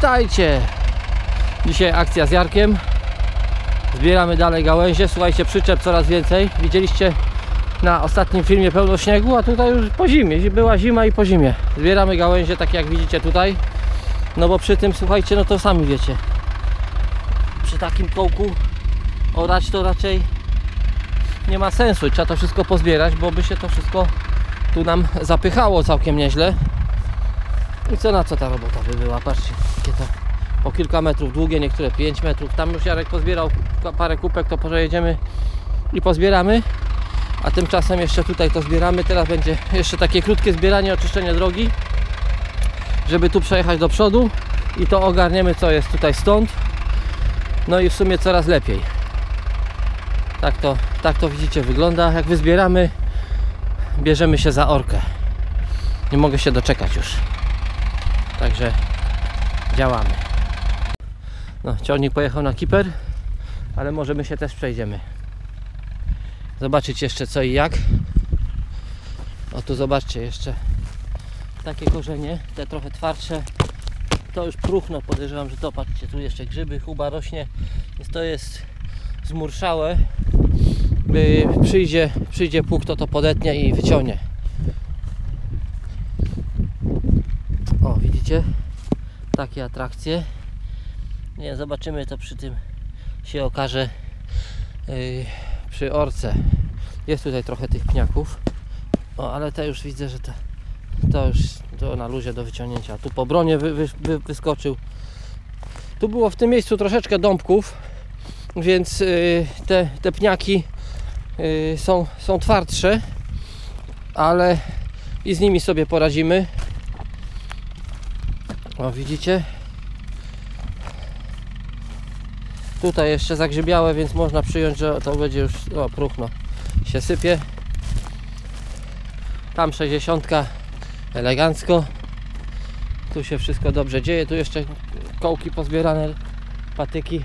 Witajcie! Dzisiaj akcja z Jarkiem. Zbieramy dalej gałęzie. Słuchajcie, przyczep coraz więcej. Widzieliście na ostatnim filmie pełno śniegu, a tutaj już po zimie. Była zima i po zimie. Zbieramy gałęzie, tak jak widzicie tutaj. No bo przy tym, słuchajcie, no to sami wiecie, przy takim kołku orać to raczej nie ma sensu. Trzeba to wszystko pozbierać, bo by się to wszystko tu nam zapychało całkiem nieźle. I co na co ta robota by była? Patrzcie, jakie to po kilka metrów długie, niektóre 5 metrów. Tam już Jarek pozbierał parę kupek, to pojedziemy i pozbieramy. A tymczasem jeszcze tutaj to zbieramy. Teraz będzie jeszcze takie krótkie zbieranie, oczyszczenie drogi, żeby tu przejechać do przodu i to ogarniemy, co jest tutaj stąd. No i w sumie coraz lepiej. Tak to widzicie wygląda. Jak wyzbieramy, bierzemy się za orkę. Nie mogę się doczekać już. Także działamy. No, ciągnik pojechał na Kiper, ale może my się też przejdziemy. Zobaczyć jeszcze co i jak. O, tu zobaczcie jeszcze takie korzenie, te trochę twardsze. To już próchno, podejrzewam, że to, patrzcie, tu jeszcze grzyby, chuba rośnie, więc to jest zmurszałe. Przyjdzie pług, to podetnie i wyciągnie. O, widzicie? Takie atrakcje. Nie, zobaczymy, to przy tym się okaże, przy orce. Jest tutaj trochę tych pniaków. O, ale te już widzę, że to już to na luzie do wyciągnięcia. Tu po bronie wyskoczył. Tu było w tym miejscu troszeczkę dąbków, więc te pniaki są twardsze, ale i z nimi sobie poradzimy. O, widzicie? Tutaj jeszcze zagrzybiałe, więc można przyjąć, że to będzie już próchno się sypie. Tam 60 elegancko. Tu się wszystko dobrze dzieje. Tu jeszcze kołki pozbierane, patyki.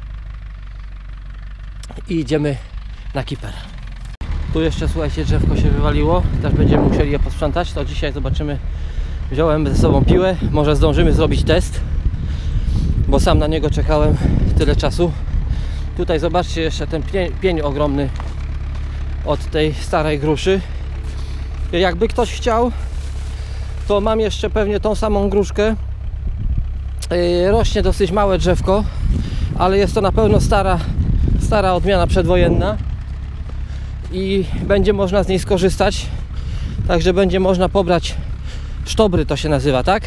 I idziemy na Kiper. Tu jeszcze, słuchajcie, drzewko się wywaliło. Też będziemy musieli je posprzątać. To dzisiaj zobaczymy. Wziąłem ze sobą piłę. Może zdążymy zrobić test, bo sam na niego czekałem tyle czasu. Tutaj zobaczcie jeszcze ten pień ogromny od tej starej gruszy. Jakby ktoś chciał, to mam jeszcze pewnie tą samą gruszkę. Rośnie dosyć małe drzewko, ale jest to na pewno stara odmiana przedwojenna i będzie można z niej skorzystać. Także będzie można pobrać sztobry, to się nazywa, tak?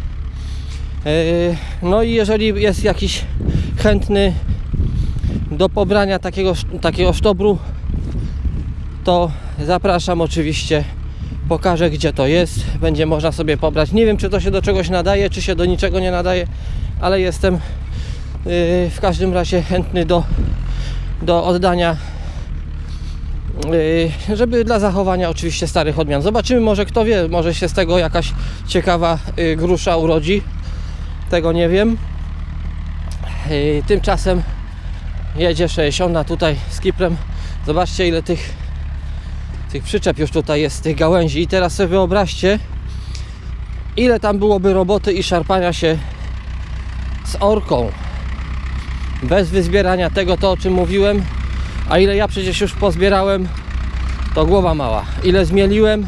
No i jeżeli jest jakiś chętny do pobrania takiego sztobru, to zapraszam oczywiście. Pokażę, gdzie to jest. Będzie można sobie pobrać. Nie wiem, czy to się do czegoś nadaje, czy się do niczego nie nadaje, ale jestem w każdym razie chętny do oddania, żeby dla zachowania oczywiście starych odmian. Zobaczymy, może kto wie, może się z tego jakaś ciekawa grusza urodzi. Tego nie wiem. Tymczasem jedzie 60 tutaj z Kiprem. Zobaczcie, ile tych przyczep już tutaj jest, tych gałęzi. I teraz sobie wyobraźcie, ile tam byłoby roboty i szarpania się z orką bez wyzbierania tego, o czym mówiłem. A ile ja przecież już pozbierałem, to głowa mała. Ile zmieliłem,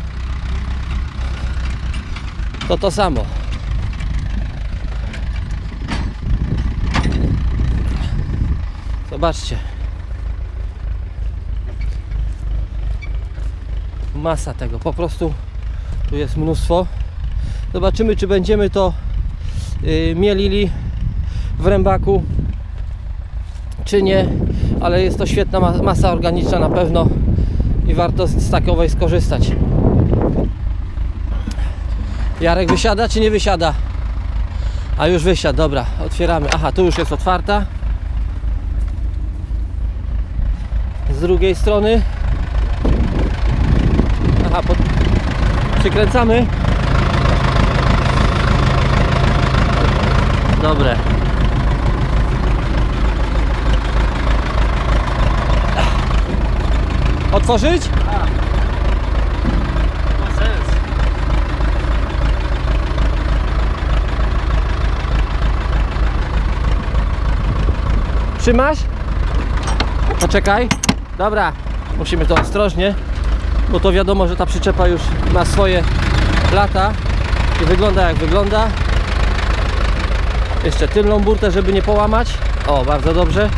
to samo. Zobaczcie. Masa tego, po prostu tu jest mnóstwo. Zobaczymy, czy będziemy to mielili w rębaku, czy nie, ale jest to świetna masa organiczna na pewno i warto z takowej skorzystać. Jarek wysiada, czy nie wysiada? A już wysiadł, dobra, otwieramy. Aha, tu już jest otwarta. Z drugiej strony. Aha, przykręcamy. Dobre. Otworzyć? Ma sens. Trzymasz? Poczekaj. Dobra, musimy to ostrożnie, bo to wiadomo, że ta przyczepa już ma swoje lata i wygląda jak wygląda. Jeszcze tylną burtę, żeby nie połamać. O, bardzo dobrze.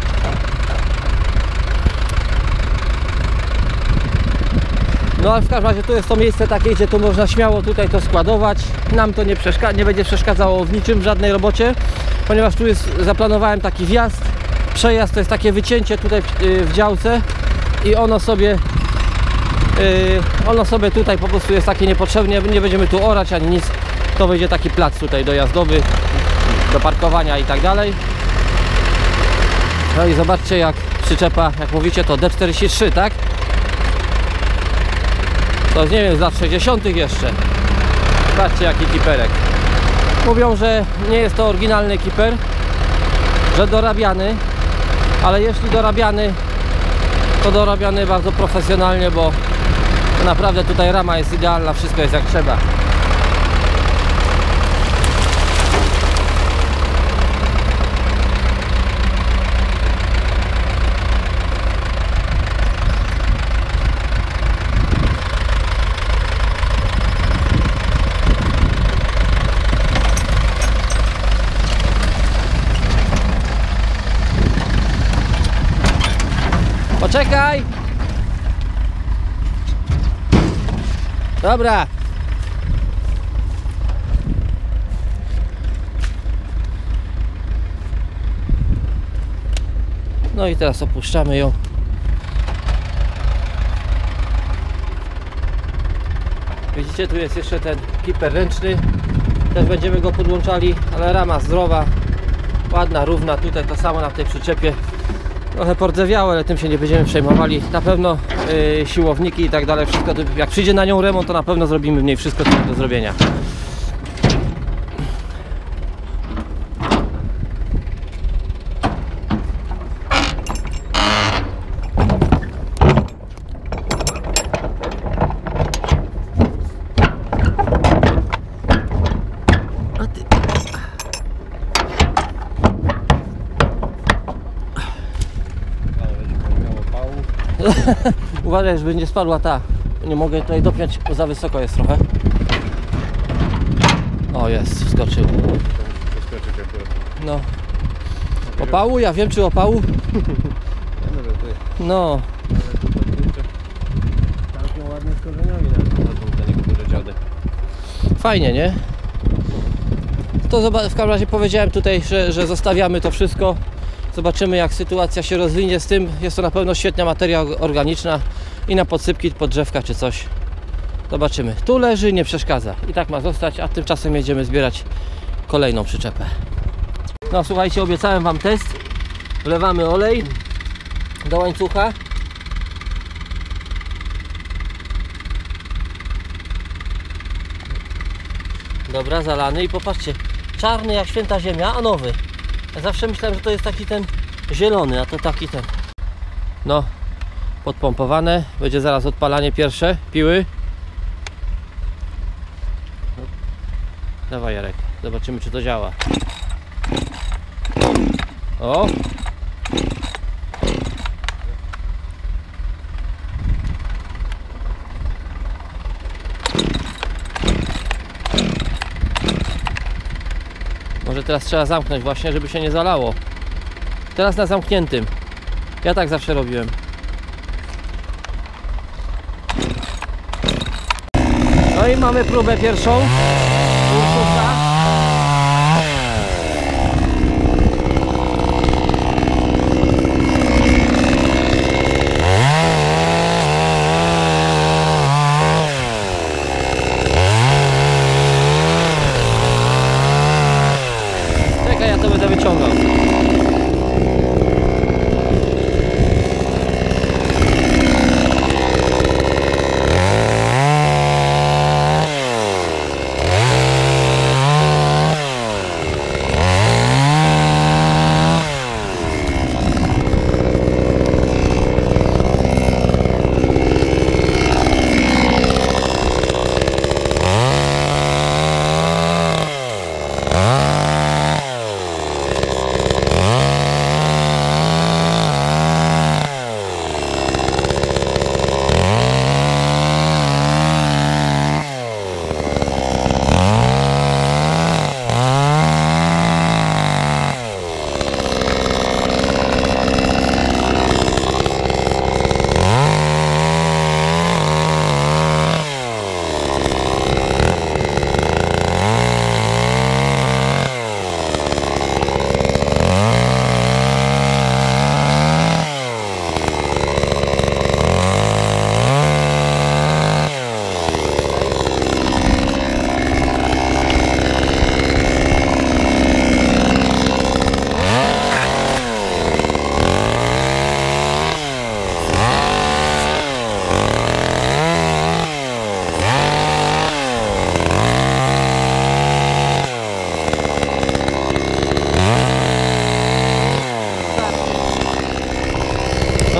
No ale w każdym razie tu jest to miejsce takie, gdzie tu można śmiało tutaj to składować. Nam to nie będzie przeszkadzało w niczym, w żadnej robocie, ponieważ tu jest, zaplanowałem taki wjazd, przejazd, to jest takie wycięcie tutaj w działce i ono sobie tutaj po prostu jest takie niepotrzebne, nie będziemy tu orać ani nic, to będzie taki plac tutaj dojazdowy, do parkowania i tak dalej. No i zobaczcie, jak przyczepa, jak mówicie, to D43, tak? To nie wiem, z lat 60. jeszcze. Zobaczcie, jaki kiperek. Mówią, że nie jest to oryginalny kiper, że dorabiany, ale jeśli dorabiany, to dorabiany bardzo profesjonalnie, bo naprawdę tutaj rama jest idealna, wszystko jest jak trzeba. Poczekaj! Dobra. No i teraz opuszczamy ją. Widzicie, tu jest jeszcze ten kiper ręczny. Też będziemy go podłączali, ale rama zdrowa, ładna, równa. Tutaj to samo na tej przyczepie. Trochę pordzewiałe, ale tym się nie będziemy przejmowali. Na pewno siłowniki i tak dalej, wszystko, jak przyjdzie na nią remont, to na pewno zrobimy w niej wszystko, co jest do zrobienia. Uważaj, żeby nie spadła ta. Nie mogę tutaj dopiąć, bo za wysoko jest trochę. O, jest, wskoczył. No. Opału? Ja wiem, czy opału? No. Całkiem ładnie z korzeniami na niektóre dziady. Fajnie, nie? To w każdym razie powiedziałem tutaj, że zostawiamy to wszystko. Zobaczymy, jak sytuacja się rozwinie z tym. Jest to na pewno świetna materia organiczna i na podsypki, pod drzewka czy coś. Zobaczymy. Tu leży, nie przeszkadza. I tak ma zostać, a tymczasem jedziemy zbierać kolejną przyczepę. No słuchajcie, obiecałem Wam test. Wlewamy olej do łańcucha. Dobra, zalany i popatrzcie, czarny jak święta ziemia, a nowy. Ja zawsze myślałem, że to jest taki ten zielony, a to taki ten. No, podpompowane. Będzie zaraz odpalanie pierwsze piły. Dawaj, Jarek, zobaczymy, czy to działa. O! Może teraz trzeba zamknąć właśnie, żeby się nie zalało. Teraz na zamkniętym. Ja tak zawsze robiłem. No i mamy próbę pierwszą. Ursusa. Czekaj, ja to będę wyciągał.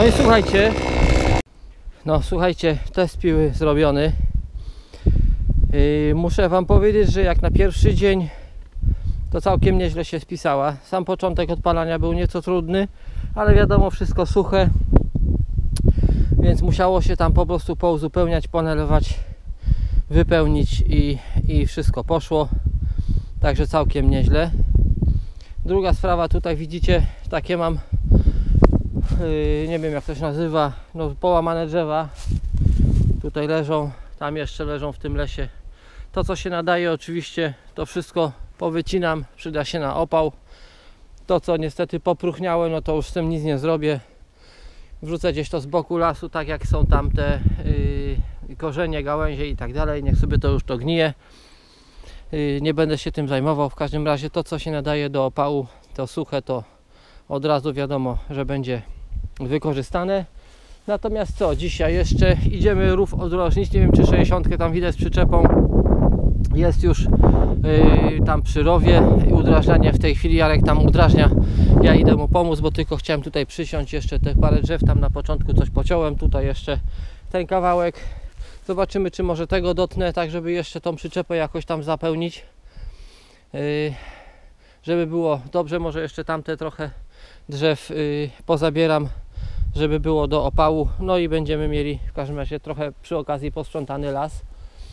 i słuchajcie. No słuchajcie, test piły zrobiony. Muszę wam powiedzieć, że jak na pierwszy dzień to całkiem nieźle się spisała. Sam początek odpalania był nieco trudny, ale wiadomo, wszystko suche, więc musiało się tam po prostu pouzupełniać, ponalewać, wypełnić i wszystko poszło. Także całkiem nieźle. Druga sprawa, tutaj widzicie, takie mam, nie wiem jak to się nazywa, no połamane drzewa. Tutaj leżą, tam jeszcze leżą w tym lesie. To co się nadaje, oczywiście to wszystko powycinam, przyda się na opał. To co niestety popróchniałe, no to już z tym nic nie zrobię. Wrzucę gdzieś to z boku lasu, tak jak są tam te korzenie, gałęzie i tak dalej. Niech sobie to już to gnije. Nie będę się tym zajmował. W każdym razie to co się nadaje do opału, to suche, to od razu wiadomo, że będzie wykorzystane. Natomiast co, dzisiaj jeszcze idziemy rów odrożnić. Nie wiem czy 60 tam widać z przyczepą. Jest już tam przy rowie. Udrażnianie w tej chwili Jarek tam udrażnia. Ja idę mu pomóc, bo tylko chciałem tutaj przysiąść. Jeszcze te parę drzew tam na początku coś pociąłem. Tutaj jeszcze ten kawałek. Zobaczymy czy może tego dotnę, tak żeby jeszcze tą przyczepę jakoś tam zapełnić. Żeby było dobrze, może jeszcze tamte trochę drzew pozabieram, żeby było do opału. No i będziemy mieli w każdym razie trochę przy okazji posprzątany las.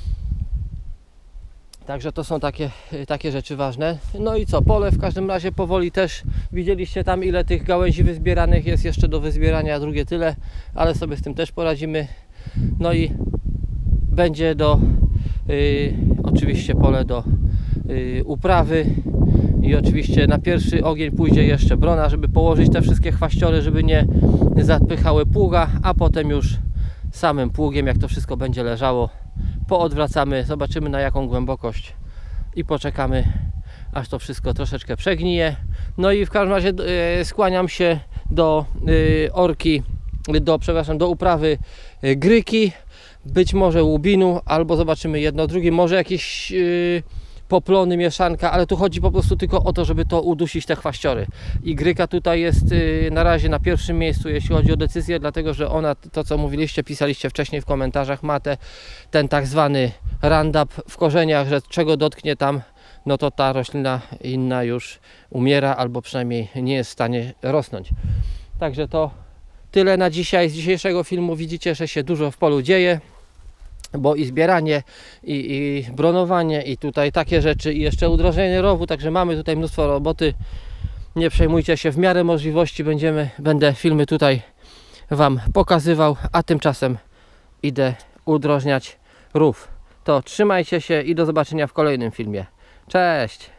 Także to są takie rzeczy ważne. No i co, pole w każdym razie powoli też. Widzieliście tam ile tych gałęzi wyzbieranych jest jeszcze do wyzbierania, drugie tyle, ale sobie z tym też poradzimy. No i będzie oczywiście pole do uprawy. I oczywiście na pierwszy ogień pójdzie jeszcze brona, żeby położyć te wszystkie chwaściory, żeby nie zapychały pługa, a potem już samym pługiem, jak to wszystko będzie leżało, poodwracamy, zobaczymy na jaką głębokość i poczekamy, aż to wszystko troszeczkę przegnije. No i w każdym razie skłaniam się do orki, do uprawy gryki, być może łubinu, albo zobaczymy jedno drugie, może jakieś poplony, mieszanka, ale tu chodzi po prostu tylko o to, żeby to udusić te chwaściory. I gryka tutaj jest na razie na pierwszym miejscu, jeśli chodzi o decyzję, dlatego że ona, to co mówiliście, pisaliście wcześniej w komentarzach, ma ten tak zwany Roundup w korzeniach, że czego dotknie tam, no to ta roślina inna już umiera, albo przynajmniej nie jest w stanie rosnąć. Także to tyle na dzisiaj. Z dzisiejszego filmu widzicie, że się dużo w polu dzieje, bo i zbieranie, i bronowanie, i tutaj takie rzeczy, i jeszcze udrożnienie rowu, także mamy tutaj mnóstwo roboty. Nie przejmujcie się, w miarę możliwości będę filmy tutaj wam pokazywał, a tymczasem idę udrożniać rów. To trzymajcie się i do zobaczenia w kolejnym filmie. Cześć!